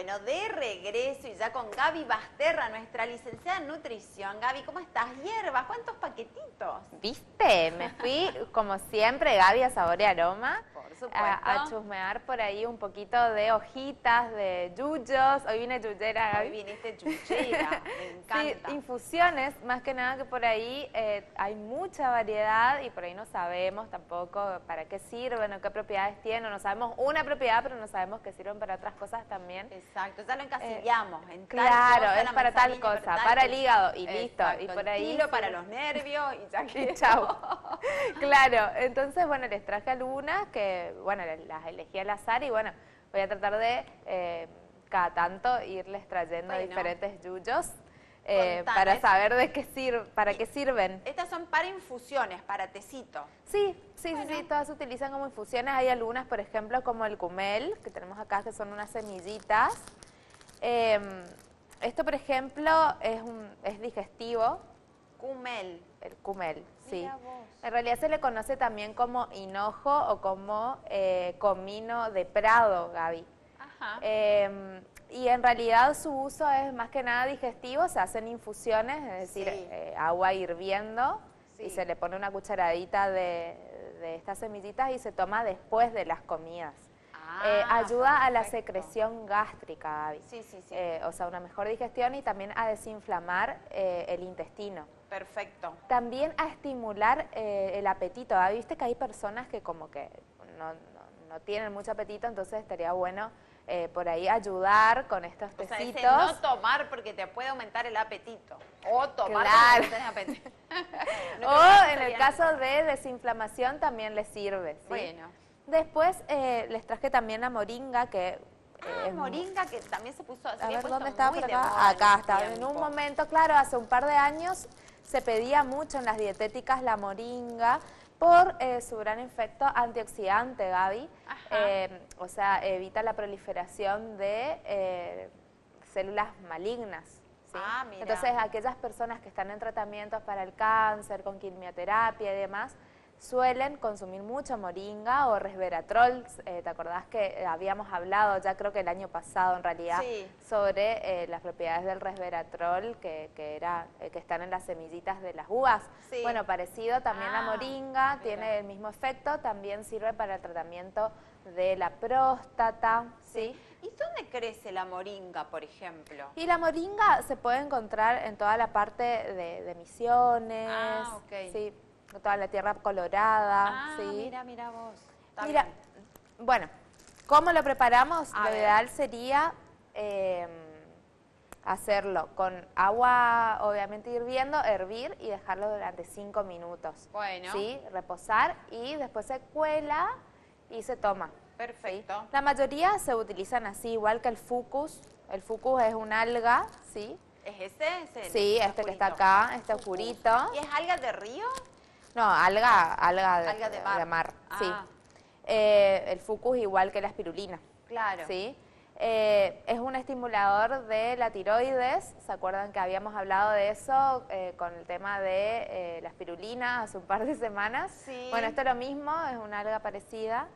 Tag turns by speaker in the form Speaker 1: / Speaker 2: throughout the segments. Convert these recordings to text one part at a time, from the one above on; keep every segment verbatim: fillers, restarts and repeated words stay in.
Speaker 1: Bueno, de regreso y ya con Gaby Basterra, nuestra licenciada en nutrición. Gaby, ¿cómo estás? Hierbas, ¿cuántos paquetitos?
Speaker 2: ¿Viste? Me fui, como siempre, Gaby, a Sabor y Aroma.
Speaker 1: Por supuesto.
Speaker 2: A, a chusmear por ahí un poquito de hojitas, de yuyos. Hoy vine yuyera, Gaby.
Speaker 1: Hoy viniste yuyera, me encanta.
Speaker 2: Sí, infusiones, más que nada que por ahí eh, hay mucha variedad y por ahí no sabemos tampoco para qué sirven o qué propiedades tienen. No sabemos una propiedad, pero no sabemos que sirven para otras cosas también.
Speaker 1: Exacto, ya lo encasillamos.
Speaker 2: Eh,
Speaker 1: en tal
Speaker 2: claro,
Speaker 1: cosa,
Speaker 2: es para tal cosa, para, para el hígado y listo.
Speaker 1: Exacto,
Speaker 2: Y por
Speaker 1: el
Speaker 2: ahí
Speaker 1: tilo
Speaker 2: sí.
Speaker 1: para los nervios y ya que
Speaker 2: Y chau. Claro, entonces, bueno, les traje algunas que, bueno, las elegí al azar y, bueno, voy a tratar de eh, cada tanto irles trayendo
Speaker 1: Bueno.
Speaker 2: diferentes yuyos eh,
Speaker 1: Contanos.
Speaker 2: para saber de qué sir para qué sirven.
Speaker 1: Estas son para infusiones, para tecito.
Speaker 2: Sí, sí,
Speaker 1: Bueno.
Speaker 2: sí, sí, todas se utilizan como infusiones. Hay algunas, por ejemplo, como el cumel, que tenemos acá, que son unas semillitas. Eh, esto, por ejemplo, es, un, es digestivo.
Speaker 1: Cumel.
Speaker 2: El cumel, sí.
Speaker 1: Mira vos.
Speaker 2: En realidad se le conoce también como hinojo o como eh, comino de prado, Gaby.
Speaker 1: Ajá.
Speaker 2: Eh, y en realidad su uso es más que nada digestivo, se hacen infusiones, es decir,
Speaker 1: Sí.
Speaker 2: eh, agua hirviendo
Speaker 1: Sí.
Speaker 2: y se le pone una cucharadita de, de estas semillitas y se toma después de las comidas.
Speaker 1: Ah,
Speaker 2: Eh, ayuda a la
Speaker 1: perfecto.
Speaker 2: secreción gástrica, Gaby.
Speaker 1: Sí, sí, sí.
Speaker 2: Eh, o sea, una mejor digestión y también a desinflamar eh, el intestino.
Speaker 1: Perfecto.
Speaker 2: También a estimular eh, el apetito. ¿Ah? Viste que hay personas que como que no, no, no tienen mucho apetito, entonces estaría bueno eh, por ahí ayudar con estos
Speaker 1: O sea,
Speaker 2: tecitos.
Speaker 1: ese no tomar porque te puede aumentar el apetito. O tomar
Speaker 2: Claro.
Speaker 1: porque no tenés apetito. No,
Speaker 2: O
Speaker 1: pero
Speaker 2: en el
Speaker 1: sería-
Speaker 2: caso de desinflamación también les sirve. ¿sí?
Speaker 1: Bueno.
Speaker 2: Después eh, les traje también la moringa que...
Speaker 1: Ah,
Speaker 2: eh,
Speaker 1: moringa que también se puso... se
Speaker 2: A
Speaker 1: había
Speaker 2: ver,
Speaker 1: puesto
Speaker 2: ¿dónde estaba
Speaker 1: muy
Speaker 2: por
Speaker 1: de
Speaker 2: acá?
Speaker 1: moda
Speaker 2: Acá
Speaker 1: un
Speaker 2: está. En un
Speaker 1: tiempo.
Speaker 2: momento, claro, hace un par de años se pedía mucho en las dietéticas la moringa por eh, su gran efecto antioxidante, Gaby.
Speaker 1: Ajá.
Speaker 2: Eh, o sea, evita la proliferación de eh, células malignas. ¿sí?
Speaker 1: Ah, mira.
Speaker 2: Entonces, aquellas personas que están en tratamientos para el cáncer, con quimioterapia y demás, suelen consumir mucha moringa o resveratrol. Eh, ¿Te acordás que habíamos hablado ya creo que el año pasado en realidad
Speaker 1: Sí.
Speaker 2: sobre eh, las propiedades del resveratrol que, que, era, eh, que están en las semillitas de las uvas?
Speaker 1: Sí.
Speaker 2: Bueno, parecido también la
Speaker 1: Ah,
Speaker 2: moringa,
Speaker 1: mira.
Speaker 2: tiene el mismo efecto, también sirve para el tratamiento de la próstata, ¿sí?
Speaker 1: ¿Y dónde crece la moringa, por ejemplo?
Speaker 2: Y la moringa se puede encontrar en toda la parte de, de Misiones,
Speaker 1: Ah, ok.
Speaker 2: sí, toda la tierra colorada,
Speaker 1: Ah,
Speaker 2: sí.
Speaker 1: mira, mira vos. Está
Speaker 2: Mira,
Speaker 1: bien.
Speaker 2: bueno, ¿cómo lo preparamos?
Speaker 1: A
Speaker 2: lo
Speaker 1: ver.
Speaker 2: ideal sería eh, hacerlo con agua, obviamente hirviendo, hervir y dejarlo durante cinco minutos.
Speaker 1: Bueno.
Speaker 2: ¿sí? Reposar y después se cuela y se toma.
Speaker 1: Perfecto.
Speaker 2: ¿sí? La mayoría se utilizan así, igual que el fucus. El fucus es un alga, ¿sí?
Speaker 1: ¿Es ese? ese
Speaker 2: Sí,
Speaker 1: el
Speaker 2: este que está
Speaker 1: oscurito?
Speaker 2: acá, este
Speaker 1: Fucus.
Speaker 2: oscurito.
Speaker 1: ¿Y es alga de río?
Speaker 2: No, alga, alga de,
Speaker 1: Alga de mar.
Speaker 2: sí.
Speaker 1: Ah.
Speaker 2: Eh, el fucus igual que la espirulina.
Speaker 1: Claro.
Speaker 2: ¿sí? Eh, es un estimulador de la tiroides. ¿Se acuerdan que habíamos hablado de eso eh, con el tema de eh, la espirulina hace un par de semanas?
Speaker 1: Sí.
Speaker 2: Bueno, esto es lo mismo, es una alga parecida.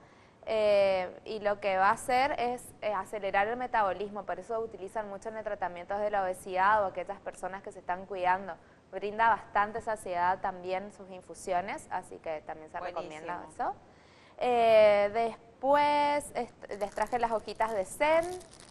Speaker 2: Eh, y lo que va a hacer es eh, acelerar el metabolismo, por eso utilizan mucho en el tratamiento de la obesidad o aquellas personas que se están cuidando. Brinda bastante saciedad también sus infusiones, así que también se
Speaker 1: Buenísimo.
Speaker 2: recomienda eso. Eh, después est- les traje las hojitas de zen.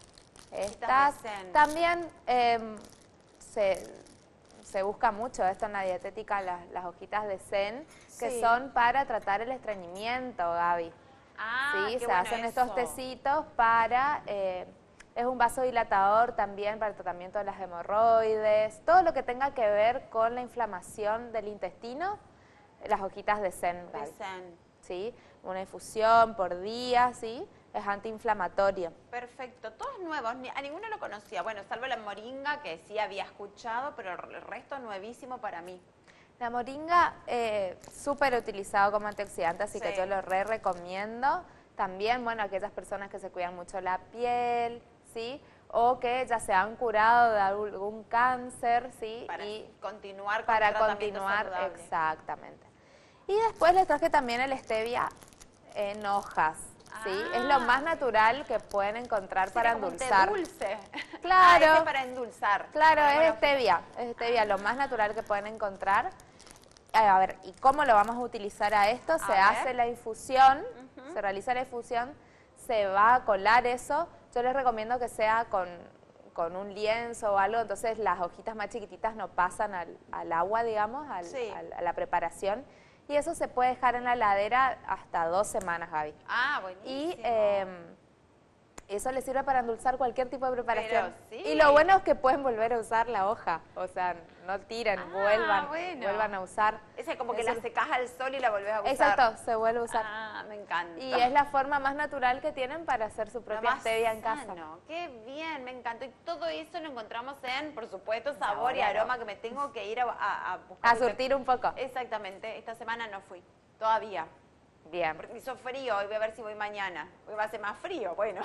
Speaker 2: Estas
Speaker 1: de zen.
Speaker 2: también eh, se, se busca mucho esto en la dietética, las, las hojitas de zen, que
Speaker 1: Sí.
Speaker 2: son para tratar el estreñimiento, Gaby.
Speaker 1: Ah,
Speaker 2: sí,
Speaker 1: qué
Speaker 2: se
Speaker 1: bueno
Speaker 2: hacen
Speaker 1: eso.
Speaker 2: estos tecitos para, eh, es un vasodilatador también para el tratamiento de las hemorroides, todo lo que tenga que ver con la inflamación del intestino, las hojitas de zen,
Speaker 1: De
Speaker 2: Gaby.
Speaker 1: zen.
Speaker 2: ¿sí? Una infusión por día, ¿sí? Es antiinflamatorio.
Speaker 1: Perfecto, todos nuevos, ni- a ninguno lo conocía. Bueno, salvo la moringa que sí había escuchado, pero el resto nuevísimo para mí.
Speaker 2: La moringa, eh, súper utilizado como antioxidante, así
Speaker 1: Sí.
Speaker 2: que yo lo re recomiendo. También, bueno, aquellas personas que se cuidan mucho la piel, ¿sí? O que ya se han curado de algún cáncer, ¿sí?
Speaker 1: Para
Speaker 2: y
Speaker 1: continuar con
Speaker 2: para
Speaker 1: un tratamiento
Speaker 2: continuar,
Speaker 1: saludable.
Speaker 2: exactamente. Y después les traje también el stevia en hojas. ¿sí?
Speaker 1: Ah.
Speaker 2: Es lo más natural que pueden encontrar
Speaker 1: Sería
Speaker 2: para
Speaker 1: como un té
Speaker 2: endulzar.
Speaker 1: dulce.
Speaker 2: Claro.
Speaker 1: Ah, ese para endulzar.
Speaker 2: Claro,
Speaker 1: Bueno,
Speaker 2: es stevia, es stevia, lo más natural que pueden encontrar. Eh, A ver, ¿y cómo lo vamos a utilizar a esto? Se
Speaker 1: ver.
Speaker 2: hace la infusión,
Speaker 1: Ujú.
Speaker 2: se realiza la infusión, se va a colar eso. Yo les recomiendo que sea con, con un lienzo o algo, entonces las hojitas más chiquititas no pasan al, al agua, digamos, al-
Speaker 1: Sí.
Speaker 2: al- a la preparación. Y eso se puede dejar en la heladera hasta dos semanas, Gaby.
Speaker 1: Ah, buenísimo.
Speaker 2: Y eh, eso les sirve para endulzar cualquier tipo de preparación.
Speaker 1: Pero sí.
Speaker 2: Y lo bueno es que pueden volver a usar la hoja, o sea, no tiren,
Speaker 1: Ah,
Speaker 2: vuelvan,
Speaker 1: bueno.
Speaker 2: vuelvan a usar.
Speaker 1: Ese es como que
Speaker 2: Eso-
Speaker 1: la secás al sol y la volvés a usar.
Speaker 2: Exacto, se vuelve a usar.
Speaker 1: Ah, me encanta.
Speaker 2: Y es la forma más natural que tienen para hacer su
Speaker 1: Lo
Speaker 2: propia
Speaker 1: más
Speaker 2: stevia en casa.
Speaker 1: sano. Qué bien, me encantó. Y todo eso lo encontramos en, por supuesto, sabor,
Speaker 2: Sabor
Speaker 1: y
Speaker 2: y
Speaker 1: aroma,
Speaker 2: aroma.
Speaker 1: que me tengo que ir a, a, a buscar.
Speaker 2: A surtir un poco.
Speaker 1: Exactamente. Esta semana no fui. Todavía.
Speaker 2: Bien.
Speaker 1: Porque hizo frío, hoy voy a ver si voy mañana. Hoy va a ser más frío, bueno.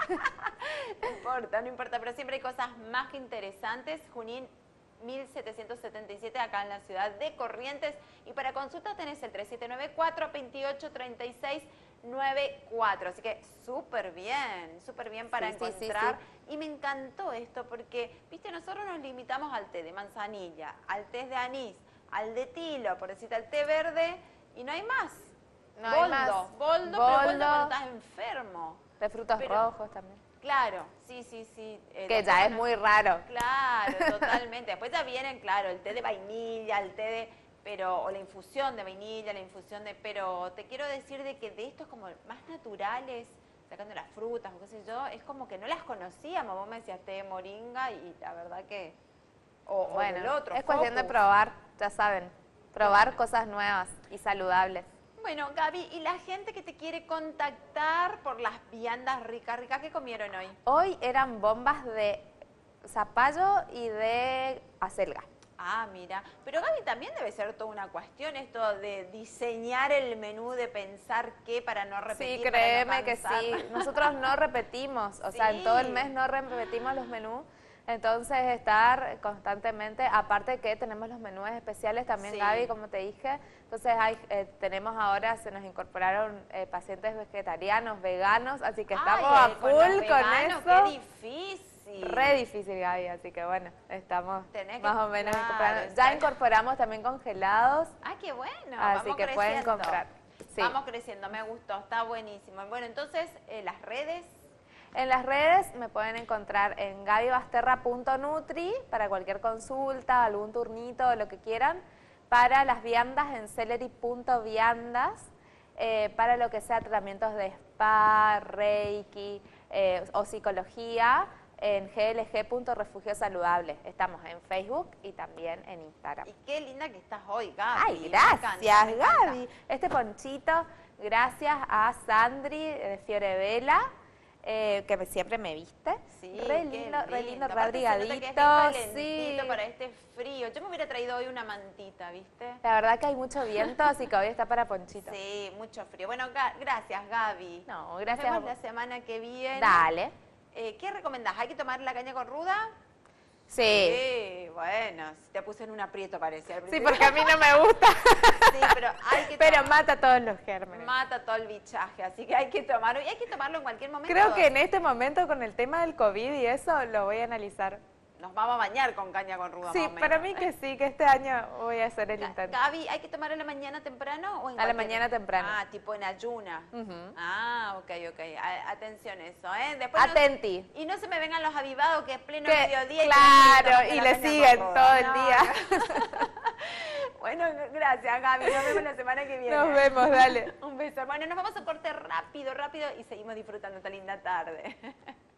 Speaker 1: No importa, no importa, pero siempre hay cosas más que interesantes. Junín mil setecientos setenta y siete, acá en la ciudad de Corrientes. Y para consultas tenés el tres siete nueve cuatro, veintiocho, treinta y seis, noventa y cuatro. Así que súper bien, súper bien para
Speaker 2: Sí, sí, sí,
Speaker 1: encontrar. Y me encantó esto porque, viste, nosotros nos limitamos al té de manzanilla, al té de anís, al de tilo, por decirte, al té verde, y no hay más.
Speaker 2: No hay
Speaker 1: boldo,
Speaker 2: más.
Speaker 1: boldo, pero
Speaker 2: Boldo.
Speaker 1: boldo cuando estás enfermo.
Speaker 2: De frutos
Speaker 1: Pero-
Speaker 2: rojos también.
Speaker 1: Claro, sí, sí, sí. eh,
Speaker 2: Que
Speaker 1: después
Speaker 2: ya es
Speaker 1: cuando-
Speaker 2: muy raro.
Speaker 1: Claro, totalmente. Después ya vienen, claro, el té de vainilla, el té de, pero, o la infusión de vainilla, la infusión de, pero te quiero decir de que de estos como más naturales, sacando las frutas o qué sé yo, es como que no las conocíamos. Vos me decías té de moringa y la verdad que, o, o del
Speaker 2: Bueno,
Speaker 1: otro,
Speaker 2: es cuestión de
Speaker 1: focus.
Speaker 2: probar, ya saben, probar cosas nuevas y saludables.
Speaker 1: Bueno, Gaby, y la gente que te quiere contactar por las viandas ricas, ricas, ¿qué comieron hoy?
Speaker 2: Hoy eran bombas de zapallo y de acelga.
Speaker 1: Ah, mira. Pero Gaby, también debe ser toda una cuestión esto de diseñar el menú, de pensar qué para no repetir.
Speaker 2: Sí,
Speaker 1: para no
Speaker 2: créeme que
Speaker 1: cansar.
Speaker 2: sí. Nosotros no repetimos, o sea, en todo el
Speaker 1: Sí.
Speaker 2: mes no repetimos los menús. Entonces, estar constantemente, aparte que tenemos los menús especiales también,
Speaker 1: Sí.
Speaker 2: Gaby, como te dije. Entonces, hay, eh, tenemos ahora, se nos incorporaron eh, pacientes vegetarianos, veganos, así que estamos
Speaker 1: Ay,
Speaker 2: a
Speaker 1: con
Speaker 2: full
Speaker 1: los
Speaker 2: con
Speaker 1: veganos,
Speaker 2: eso.
Speaker 1: Qué difícil.
Speaker 2: Re difícil, Gaby, así que bueno, estamos
Speaker 1: Tenés que-
Speaker 2: más o menos
Speaker 1: claro,
Speaker 2: incorporando. Ya
Speaker 1: está-
Speaker 2: incorporamos también congelados,
Speaker 1: Ah, qué bueno.
Speaker 2: así
Speaker 1: vamos
Speaker 2: que pueden
Speaker 1: creciendo.
Speaker 2: comprar. Sí.
Speaker 1: Vamos creciendo, me gustó, está buenísimo. Bueno, entonces, eh, las redes.
Speaker 2: En las redes me pueden encontrar en gabybasterra punto nutri para cualquier consulta, algún turnito, lo que quieran. Para las viandas en celery punto viandas, eh, para lo que sea tratamientos de spa, reiki eh, o psicología, en g l g punto refugio saludable. Estamos en Facebook y también en Instagram.
Speaker 1: Y qué linda que estás hoy, Gaby.
Speaker 2: Ay,
Speaker 1: Me
Speaker 2: gracias,
Speaker 1: encanta, me encanta.
Speaker 2: Gaby. Este ponchito, gracias a Sandri de Fiorevela, eh, que me- siempre me viste.
Speaker 1: Sí,
Speaker 2: re
Speaker 1: qué
Speaker 2: lindo, re lindo,
Speaker 1: Aparte se nota que
Speaker 2: radrigadito,
Speaker 1: está
Speaker 2: sí.
Speaker 1: calentito para este frío. Yo me hubiera traído hoy una mantita, ¿viste?
Speaker 2: La verdad que hay mucho viento, así que hoy está para ponchito.
Speaker 1: Sí, mucho frío. Bueno, ga- gracias, Gaby.
Speaker 2: No,
Speaker 1: Nos
Speaker 2: gracias a
Speaker 1: vemos
Speaker 2: vos.
Speaker 1: la semana que viene.
Speaker 2: Dale.
Speaker 1: Eh, ¿Qué recomendás? ¿Hay que tomar la caña con ruda?
Speaker 2: Sí.
Speaker 1: Sí, bueno, te puse en un aprieto parece. al
Speaker 2: Sí,
Speaker 1: principio.
Speaker 2: porque a mí no me gusta.
Speaker 1: Sí, pero hay que
Speaker 2: Pero
Speaker 1: tomar-
Speaker 2: mata todos los gérmenes.
Speaker 1: mata todo el bichaje, así que hay que tomarlo. Y hay que tomarlo en cualquier momento.
Speaker 2: Creo que en este momento con el tema del COVID y eso lo voy a analizar.
Speaker 1: Nos vamos a bañar con caña con ruda.
Speaker 2: Sí,
Speaker 1: más o menos.
Speaker 2: para mí que sí, que este año voy a hacer el
Speaker 1: Ga-
Speaker 2: intento.
Speaker 1: Gaby, ¿hay que tomar a la mañana temprano o en
Speaker 2: A la
Speaker 1: cualquier-
Speaker 2: mañana temprano.
Speaker 1: Ah, tipo en ayuna.
Speaker 2: Ujú.
Speaker 1: Ah, ok, ok. A- atención eso, ¿eh? Después no-
Speaker 2: Atenti.
Speaker 1: y no se me vengan los avivados que es pleno
Speaker 2: Que-
Speaker 1: mediodía.
Speaker 2: claro,
Speaker 1: y, que
Speaker 2: y
Speaker 1: no
Speaker 2: le
Speaker 1: se toman
Speaker 2: siguen
Speaker 1: la caña
Speaker 2: todo el
Speaker 1: con ruda.
Speaker 2: día.
Speaker 1: Bueno, gracias, Gaby. Nos vemos la semana que viene.
Speaker 2: Nos vemos, dale.
Speaker 1: Un beso. Bueno, nos vamos a corte rápido, rápido y seguimos disfrutando esta linda tarde.